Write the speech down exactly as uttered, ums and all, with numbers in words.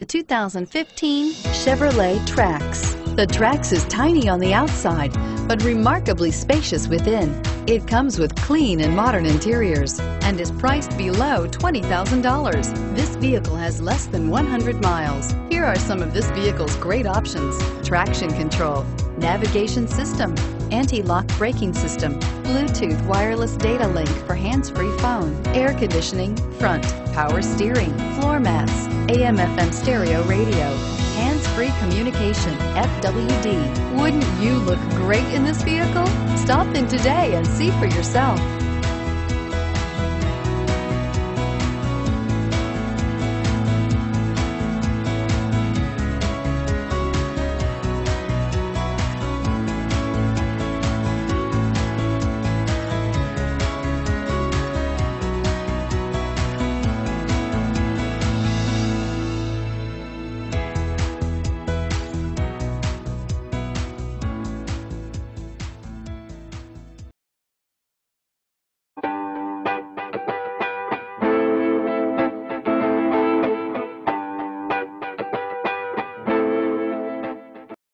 two thousand fifteen Chevrolet Trax. The Trax is tiny on the outside, but remarkably spacious within. It comes with clean and modern interiors and is priced below twenty thousand dollars. This vehicle has less than one hundred miles. Here are some of this vehicle's great options: traction control, navigation system, anti-lock braking system, Bluetooth wireless data link for hands-free phone, air conditioning, front, power steering, floor mats, A M F M stereo radio, hands-free communication, F W D. Wouldn't you look great in this vehicle? Stop in today and see for yourself.